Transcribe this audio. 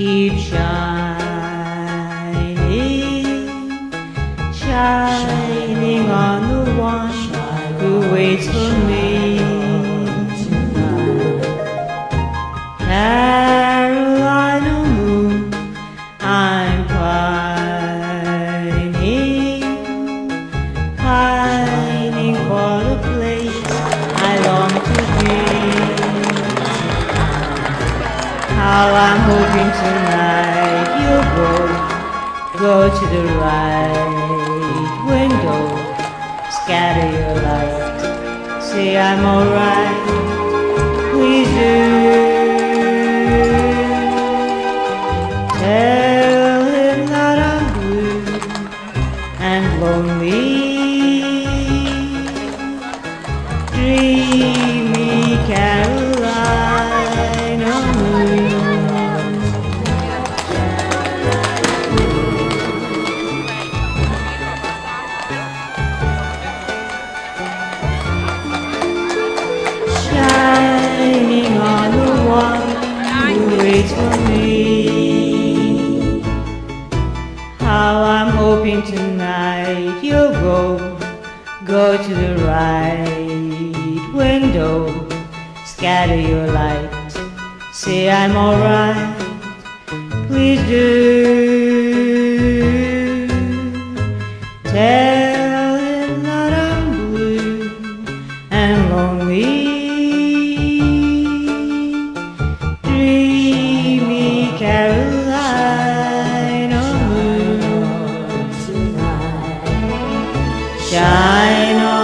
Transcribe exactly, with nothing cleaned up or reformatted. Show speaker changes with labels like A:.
A: keep shining, shining on the one who waits for me tonight. Carolina moon, I'm pining, pining for the place I long to be. How I'm hoping tonight you'll go, go to the right window, scatter your light, say I'm alright, please do. Tell him that I'm blue and lonely, dreamy Carolina moon. Shining on the one who waits for me. How I'm hoping tonight you'll go, go to the right window, scatter your light, say I'm alright, please do. Tell him that I'm blue and lonely, dreamy Carolina moon tonight. Shine on